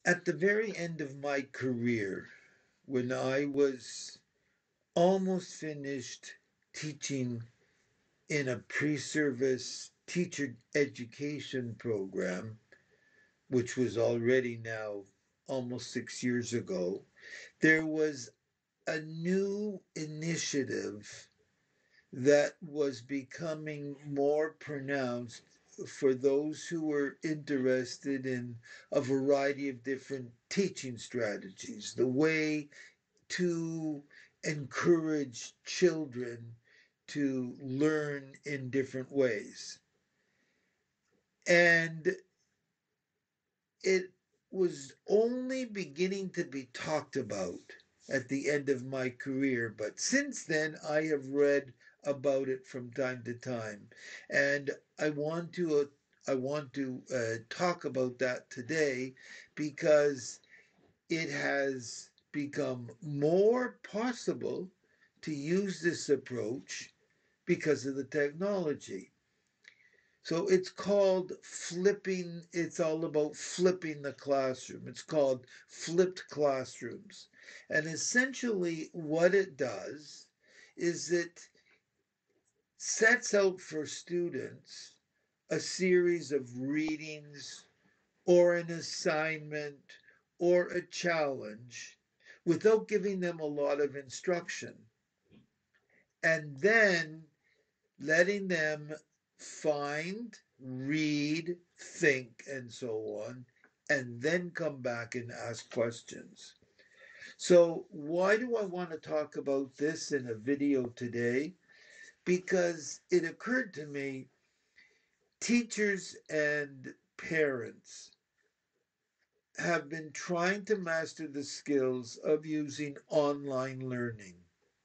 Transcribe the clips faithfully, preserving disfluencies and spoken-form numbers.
At the very end of my career, when I was almost finished teaching in a pre service teacher education program, which was already now almost six years ago, there was a new initiative that was becoming more pronounced for those who were interested in a variety of different teaching strategies, the way to encourage children to learn in different ways. And it was only beginning to be talked about at the end of my career, but since then I have read about it from time to time, and I want to uh, I want to uh, talk about that today because it has become more possible to use this approach because of the technology. So it's called flipping, it's all about flipping the classroom. It's called flipped classrooms. And essentially, what it does is it sets out for students a series of readings or an assignment or a challenge without giving them a lot of instruction. And then letting them find, read, think, and so on, and then come back and ask questions. So, why do I want to talk about this in a video today? Because it occurred to me teachers and parents have been trying to master the skills of using online learning.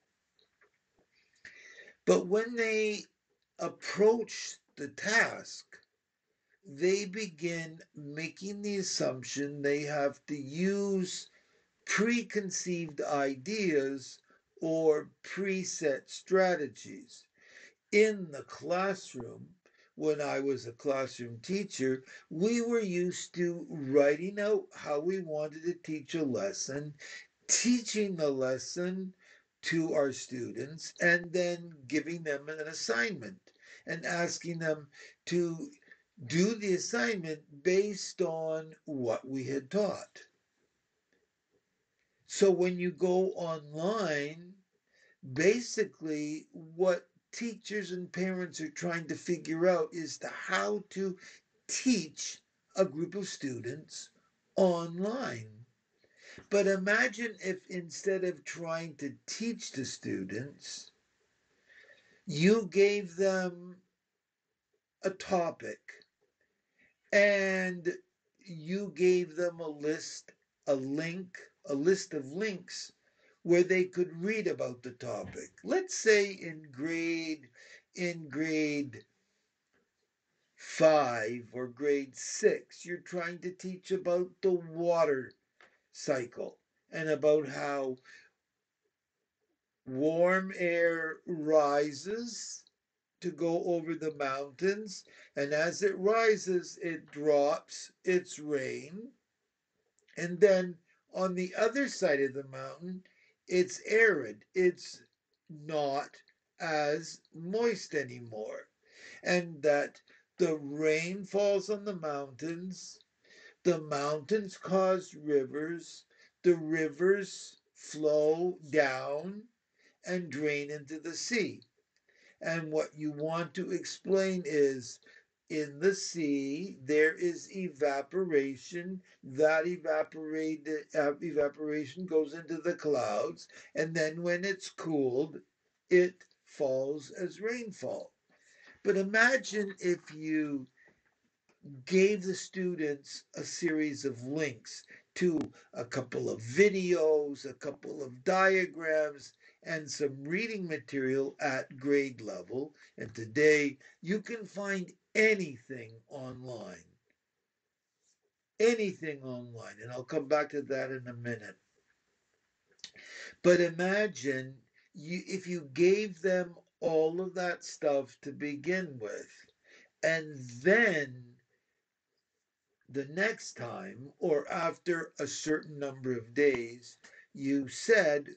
But when they approach the task, they begin making the assumption they have to use preconceived ideas or preset strategies. In the classroom, when I was a classroom teacher, we were used to writing out how we wanted to teach a lesson, teaching the lesson to our students, and then giving them an assignment and asking them to do the assignment based on what we had taught. So when you go online, basically what teachers and parents are trying to figure out is to how to teach a group of students online. But imagine if instead of trying to teach the students, you gave them a topic and you gave them a list, a link, a list of links where they could read about the topic. Let's say in grade in grade five or grade six, you're trying to teach about the water cycle and about how warm air rises to go over the mountains, and as it rises, it drops its rain. And then on the other side of the mountain, it's arid. It's not as moist anymore. And that the rain falls on the mountains, the mountains cause rivers, the rivers flow down and drain into the sea. And what you want to explain is in the sea, there is evaporation. That evaporated, uh, evaporation goes into the clouds. And then when it's cooled, it falls as rainfall. But imagine if you gave the students a series of links to a couple of videos, a couple of diagrams, and some reading material at grade level. And today you can find anything online. Anything online. And I'll come back to that in a minute. But imagine you if you gave them all of that stuff to begin with, and then the next time, or after a certain number of days, you said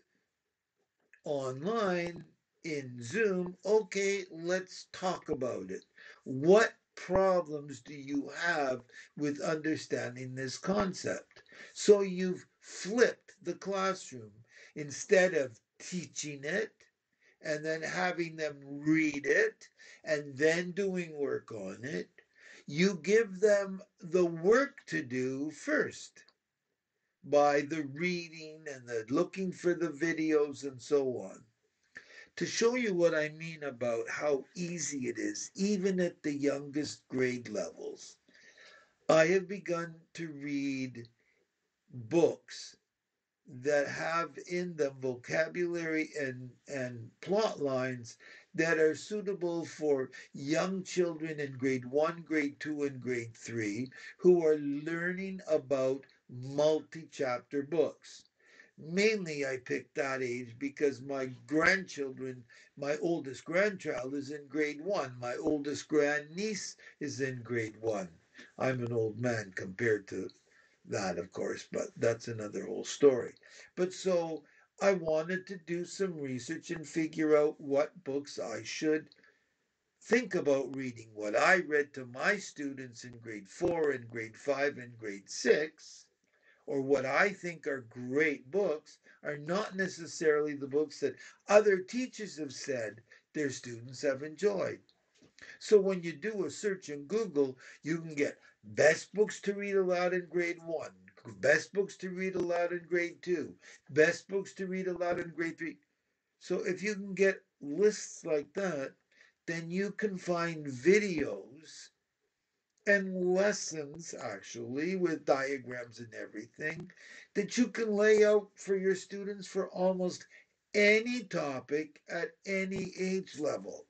online in Zoom, okay, let's talk about it. What problems do you have with understanding this concept? So you've flipped the classroom. Instead of teaching it and then having them read it and then doing work on it, you give them the work to do first by the reading and the looking for the videos and so on. To show you what I mean about how easy it is, even at the youngest grade levels, I have begun to read books that have in them vocabulary and, and plot lines that are suitable for young children in grade one, grade two, and grade three who are learning about multi chapter books. Mainly, I picked that age because my grandchildren, my oldest grandchild is in grade one, my oldest grandniece is in grade one. I'm an old man compared to that, of course, but that's another whole story. But so I wanted to do some research and figure out what books I should think about reading. What I read to my students in grade four and grade five and grade six, or what I think are great books, are not necessarily the books that other teachers have said their students have enjoyed. So when you do a search in Google, you can get best books to read aloud in grade one, best books to read aloud in grade two, best books to read aloud in grade three. So if you can get lists like that, then you can find videos and lessons actually with diagrams and everything that you can lay out for your students for almost any topic at any age level,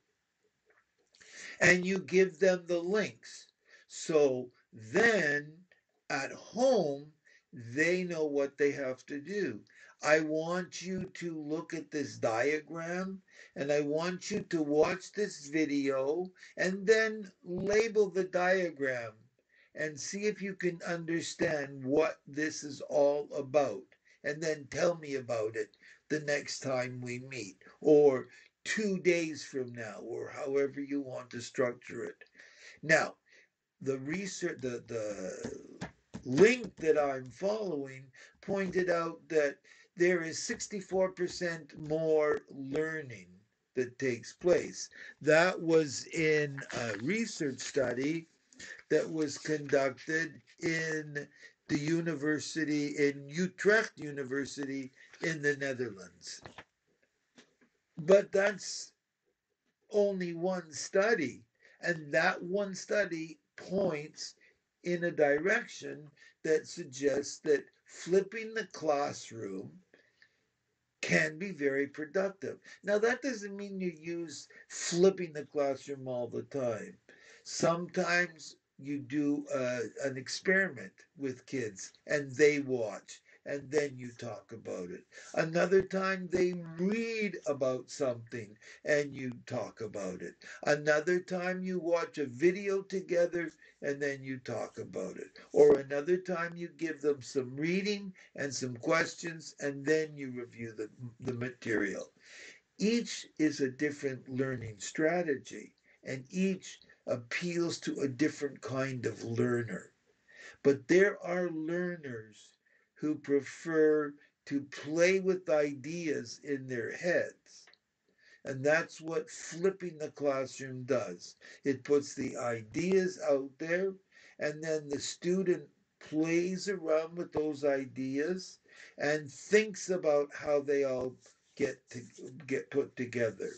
and you give them the links. So then at home, they know what they have to do. I want you to look at this diagram and I want you to watch this video and then label the diagram and see if you can understand what this is all about. And then tell me about it the next time we meet, or two days from now, or however you want to structure it. Now, the research, the, the link that I'm following pointed out that there is sixty-four percent more learning that takes place. That was in a research study that was conducted in the university, in Utrecht University in the Netherlands. But that's only one study. And that one study points in a direction that suggests that flipping the classroom can be very productive. Now, that doesn't mean you use flipping the classroom all the time. Sometimes you do uh, an experiment with kids and they watch and then you talk about it. Another time they read about something and you talk about it. Another time you watch a video together and then you talk about it. Or another time you give them some reading and some questions and then you review the, the material. Each is a different learning strategy and each appeals to a different kind of learner. But there are learners who prefer to play with ideas in their heads. And that's what flipping the classroom does. It puts the ideas out there, and then the student plays around with those ideas and thinks about how they all get to get put together.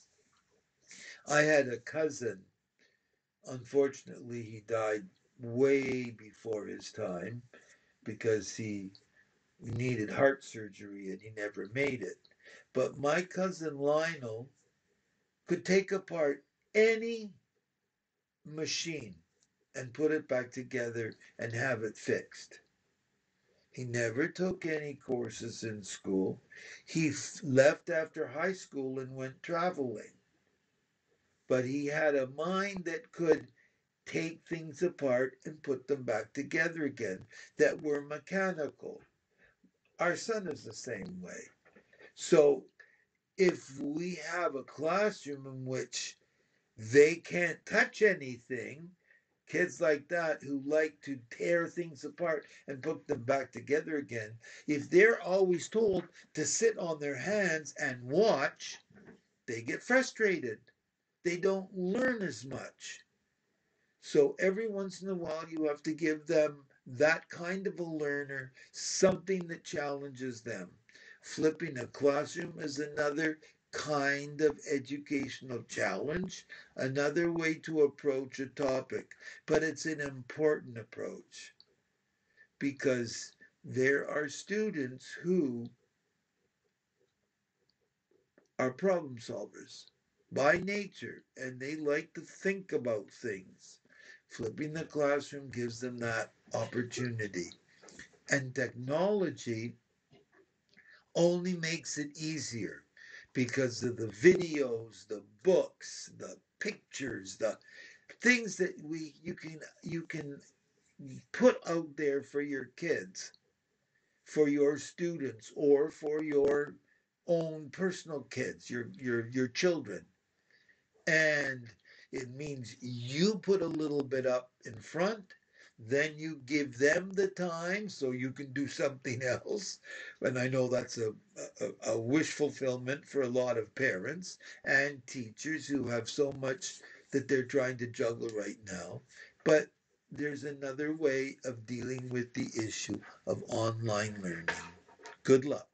I had a cousin, unfortunately, he died way before his time because he needed heart surgery and he never made it. But my cousin Lionel could take apart any machine and put it back together and have it fixed. He never took any courses in school. He f- left after high school and went traveling. But he had a mind that could take things apart and put them back together again that were mechanical. Our son is the same way. So if we have a classroom in which they can't touch anything, kids like that who like to tear things apart and put them back together again, if they're always told to sit on their hands and watch, they get frustrated. They don't learn as much. So every once in a while, you have to give them that kind of a learner, something that challenges them. Flipping a classroom is another kind of educational challenge, another way to approach a topic, but it's an important approach because there are students who are problem solvers by nature and they like to think about things. Flipping the classroom gives them that opportunity. And technology only makes it easier because of the videos, the books, the pictures, the things that we you can you can put out there for your kids, for your students, or for your own personal kids, your your your children. And it means you put a little bit up in front, then you give them the time so you can do something else. And I know that's a, a, a wish fulfillment for a lot of parents and teachers who have so much that they're trying to juggle right now. But there's another way of dealing with the issue of online learning. Good luck.